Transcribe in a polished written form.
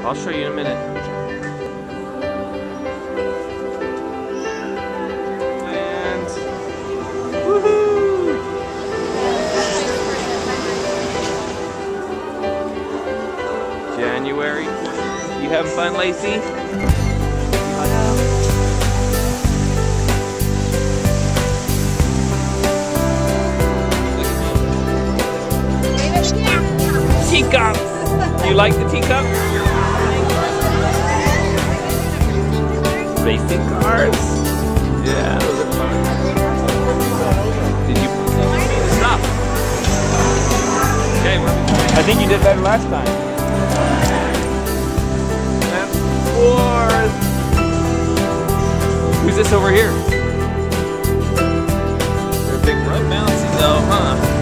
I'll show you in a minute. And woohoo! January. You having fun, Lacey? Teacups! Do you like the teacup? Racing cars? Yeah, those are fun. Did you stop? Okay, I think you did better last time. And fourth. Who's this over here? They're big rub bouncy though, huh?